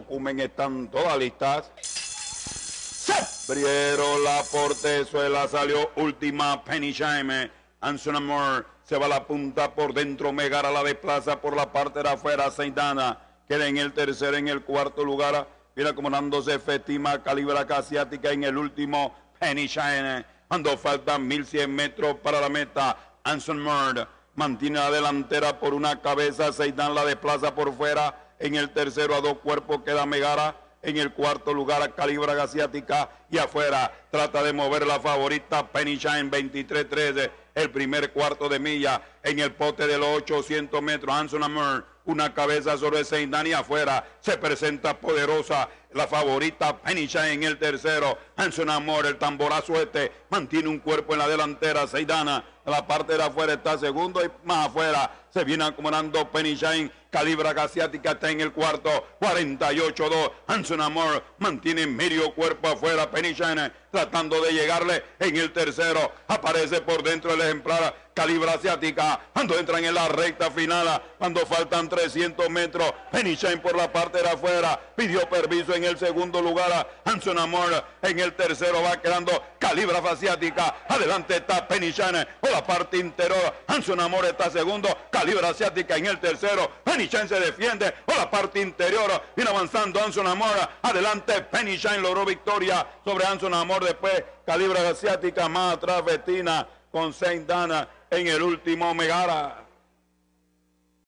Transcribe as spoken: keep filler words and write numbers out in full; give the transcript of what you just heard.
Tocumen están todas listas. Se abrieron la portezuela, salió última Penny Shine. Anson Amor se va a la punta por dentro, Megara la desplaza por la parte de afuera, Seidana queda en el tercero, en el cuarto lugar, viene acomodándose Fetima, Calibra Asiática en el último, Penny Shine, cuando faltan mil cien metros para la meta, Anson Amor mantiene la delantera por una cabeza, Seidana la desplaza por fuera, en el tercero a dos cuerpos queda Megara, en el cuarto lugar a Calibra Asiática y afuera trata de mover la favorita Penny Shine veintitrés trece, el primer cuarto de milla en el pote de los ochocientos metros. Anson Amor, una cabeza sobre Seidana y afuera se presenta poderosa la favorita Penny Shine en el tercero. Anson Amor, el tamborazo este, mantiene un cuerpo en la delantera. Seidana en la parte de afuera está segundo y más afuera se viene acomodando Penny Shine. Calibra Asiática está en el cuarto, cuarenta y ocho dos. Anson Amor mantiene medio cuerpo afuera. Penny Shine tratando de llegarle en el tercero. Aparece por dentro el ejemplar Calibra Asiática. Cuando entran en la recta final, cuando faltan trescientos metros, Penny Shine por la parte de afuera pidió permiso en el segundo lugar. Anson Amor en el tercero va quedando Calibra Asiática. Adelante está Penny Shine por la parte interior. Anson Amor está segundo. Calibra Asiática en el tercero. Penny Shine se defiende por la parte interior. Viene avanzando Anson Amor. Adelante Penny Shine logró victoria sobre Anson Amor. Después Calibra Asiática más atrás Fetina con Seidana en el último Megara.